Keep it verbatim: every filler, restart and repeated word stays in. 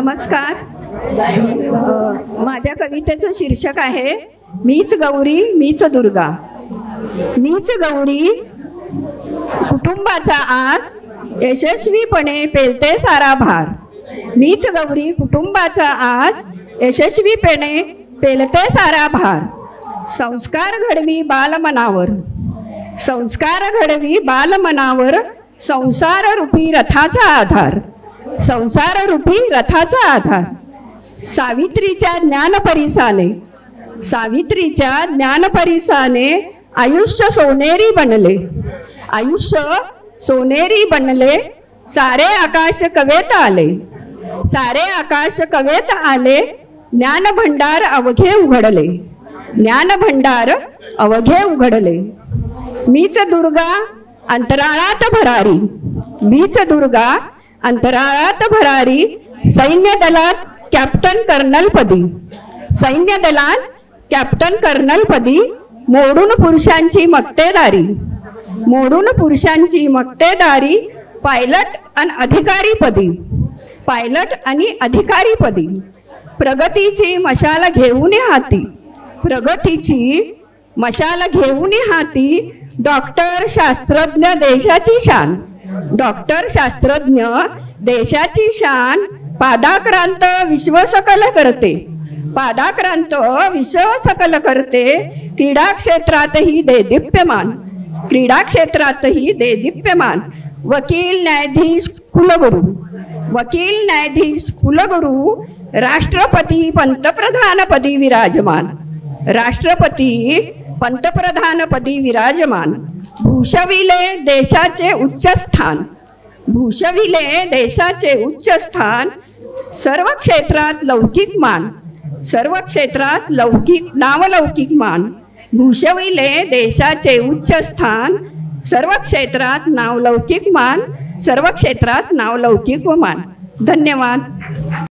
नमस्कार. अ, माझ्या कवितेचं शीर्षक आहे मीच गौरी मीच दुर्गा. मीच गौरी कुटुंबाचा आस यशस्वीपणे पेलते सारा भार. मीच गौरी कुटुंबाचा आस यशस्वीपणे पेलते सारा भार. संस्कार घडवी बालमनावर, संस्कार घडवी बालमनावर, संसार रूपी रथाचा आधार, संसार रूपी रथाचा आधार. सावित्रीच्या ज्ञानपरिसाने, सावित्रीच्या ज्ञानपरिसाने आयुष्य सोनेरी बनले, आयुष्य सोनेरी बनले. सारे आकाश कवेत आले, सारे आकाश कवेत आले. ज्ञानभंडार अवघे उघडले, ज्ञानभंडार अवघे उघडले. मीच दुर्गा अंतराळात भरारी, मीच दुर्गा अंतराळात भरारी. सैन्य दलात कॅप्टन कर्नल पदी, सैन्य दलात कॅप्टन कर्नल पदी. मोडून पुरुषांची मक्तेदारी, मोडून पुरुषांची मक्तेदारी. पायलट आणि अधिकारी पदी, पायलट आणि अधिकारी पदी. प्रगतीची मशाल घेऊन हाती, प्रगतीची मशाल घेऊन हाती. डॉक्टर शास्त्रज्ञ देशाची शान, डॉक्टर शास्त्रज्ञ देशाची शान. पादाक्रांत विश्व सकल करते, पादाक्रांत विश्व सकल करते. क्रीडा क्षेत्रातही देदीप्यमान, क्रीडा क्षेत्रातही देदीप्यमान. वकील न्यायाधीश कुलगुरू, वकील न्यायाधीश कुलगुरू. राष्ट्रपती पंतप्रधानपदी विराजमान, राष्ट्रपती पंतप्रधानपदी विराजमान. भूषविले देशाचे उच्च स्थान, भूषविले देशाचे उच्च स्थान. सर्व क्षेत्रात लौकिक मान, सर्व क्षेत्रात लौकिक नावलौकिक मान. भूषविले देशाचे उच्च स्थान. सर्व क्षेत्रात नावलौकिक मान, सर्व क्षेत्रात नावलौकिक मान. धन्यवाद.